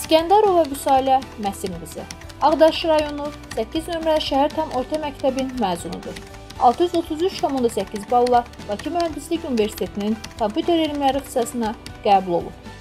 İskəndərova Vüsalə Məsim qızı. Ağdaş rayonu 8 nömrəli şəhər tam orta məktəbin məzunudur. 633,8 balla Bakı Mühəndislik Universitetinin kompüter elmləri ixtisasına qəbul olub.